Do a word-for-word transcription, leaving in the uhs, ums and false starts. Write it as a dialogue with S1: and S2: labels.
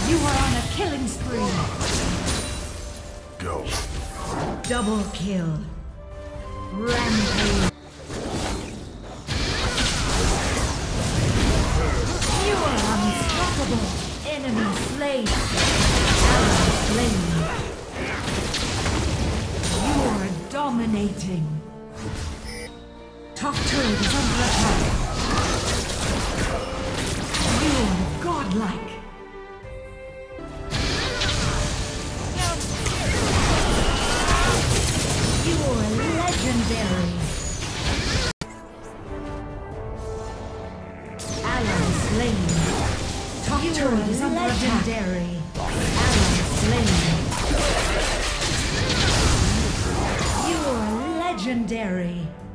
S1: You are on a killing spree.
S2: Go.
S1: Double kill. Rampage. You are unstoppable. Enemy slain. Ally slain. You are dominating. Top turret is under attack. You are godlike. You are legendary. Ally slain. Top you turret is under legendary. Ally slain. You are legendary.